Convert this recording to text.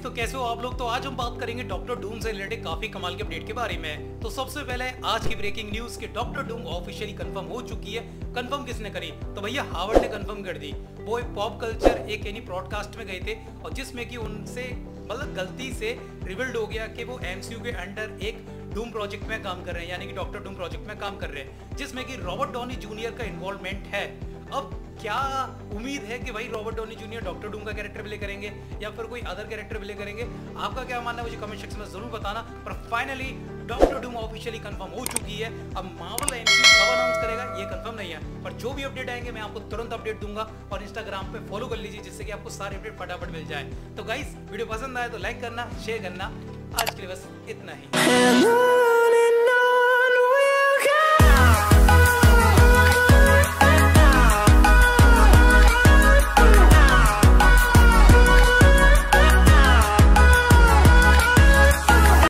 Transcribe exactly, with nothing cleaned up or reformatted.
तो कैसे हो आप लोग। तो आज हम बात करेंगे डॉक्टर डूम से रिलेटेड काफी कमाल के अपडेट के बारे में। तो सबसे पहले आज की ब्रेकिंग न्यूज कि डॉक्टर डूम ऑफिशियली कंफर्म हो चुकी है। कंफर्म किसने करी? तो भैया हावर्ड ने कंफर्म कर दी। वो पॉप कल्चर एक यानी ब्रॉडकास्ट में गए थे और जिसमें कि उनसे मतलब गलती से रिवील्ड हो गया कि वो एमसीयू के अंडर एक डूम प्रोजेक्ट में काम कर रहे हैं, यानी कि डॉक्टर डूम प्रोजेक्ट में काम कर रहे हैं, जिसमें कि रॉबर्ट डॉनी जूनियर का इन्वॉल्वमेंट है। अब क्या उम्मीद है कि भाई Robert Downey Junior Doctor Doom का कैरेक्टर प्ले करेंगे या फिर कोई अदर कैरेक्टर प्ले करेंगे? आपका क्या मानना है मुझे कमेंट सेक्शन में जरूर बताना। पर finally Doctor Doom officially confirm हो चुकी है। अब मार्वल एमसीयू कब अनाउंस करेगा ये कंफर्म नहीं है, पर जो भी अपडेट आएंगे मैं आपको तुरंत अपडेट दूंगा और इंस्टाग्राम पे फॉलो कर लीजिए जिससे कि आपको सारे अपडेट फटाफट मिल जाए। तो गाइस वीडियो पसंद आए तो लाइक करना, शेयर करना। आज के लिए बस इतना ही।